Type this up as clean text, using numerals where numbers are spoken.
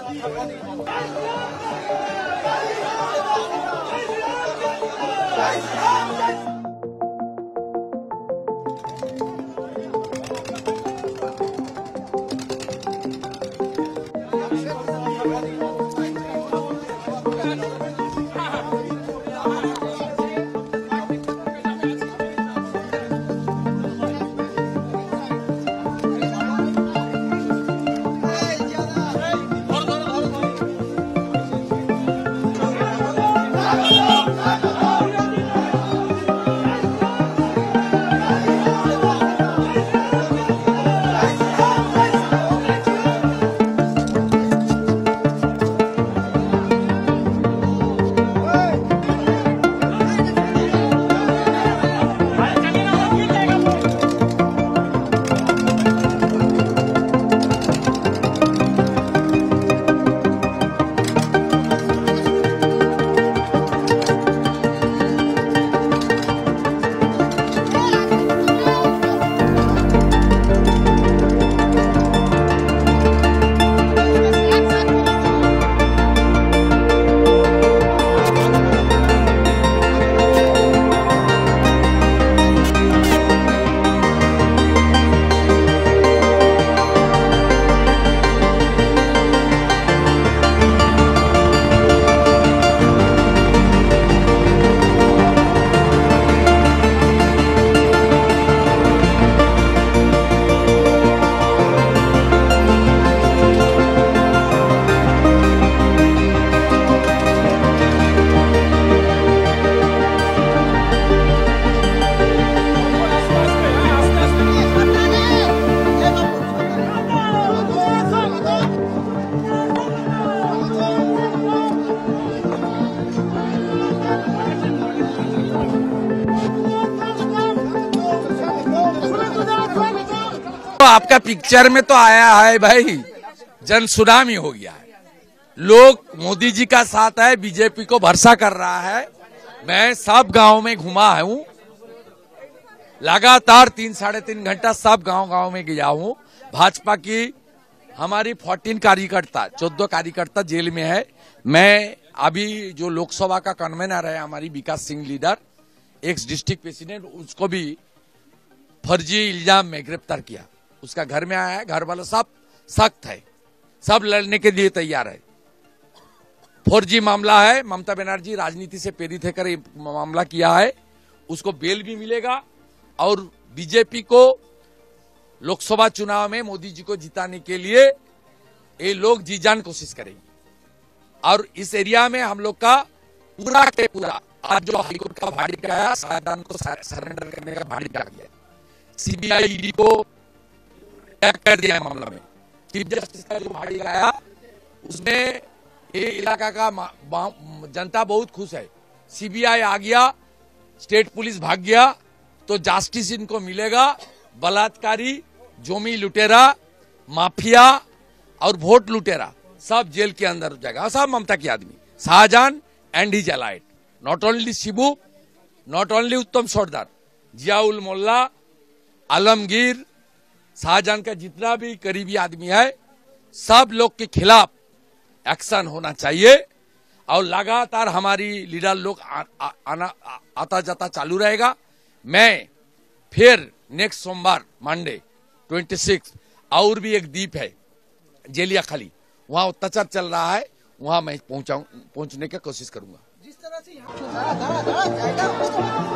आपका पिक्चर में तो आया है भाई, जन सुनामी हो गया है। लोग मोदी जी का साथ है, बीजेपी को भरोसा कर रहा है। मैं सब गांव में घुमा हूं, लगातार 3-3.5 घंटा सब गांव में गया हूं। भाजपा की हमारी 14 कार्यकर्ता 14 कार्यकर्ता जेल में है। मैं अभी जो लोकसभा का कन्वेनर है हमारी Vikas Singh leader, ex district president, उसको भी फर्जी इल्जाम में गिरफ्तार किया। उसका घर में आया है, घर वाला सब सख्त है, सब लड़ने के लिए तैयार है। फर्जी मामला है, ममता बनर्जी राजनीति से प्रेरित होकर ये मामला किया है, उसको बेल भी मिलेगा। और बीजेपी को लोकसभा चुनाव में मोदी जी को जिताने के लिए ये लोग जी जान कोशिश करेंगे। और इस एरिया में हम लोग का पूरा के पूरा आज जो हाईकोर्ट का भाड़ी आया, शाहजहां को सरेंडर करने का भाड़ी आ गया, सीबीआई ईडी को टैग कर दिया मामला में। चीफ जस्टिस का जो भाड़ी आया उसमें ये इलाका का जनता बहुत खुश है। सीबीआई आ गया, स्टेट पुलिस भाग गया, तो जस्टिस इनको मिलेगा। बलात्कारी, जोमी लुटेरा, माफिया और वोट लुटेरा सब जेल के अंदर जाएगा। सब ममता की आदमी, Shahjahan and his allied, not only Shibu, not only Uttam Sardar, Ziaul Molla, Alamgir, Shahjahan का जितना भी करीबी आदमी है, सब लोग के खिलाफ एक्शन होना चाहिए। और लगातार हमारी लीडर लोग आता जाता चालू रहेगा। मैं फिर नेक्स्ट सोमवार मंडे 26 और भी एक द्वीप है जेलिया खाली, वहां अत्याचार चल रहा है, वहां मैं पहुंचने की कोशिश करूंगा। जिस तरह से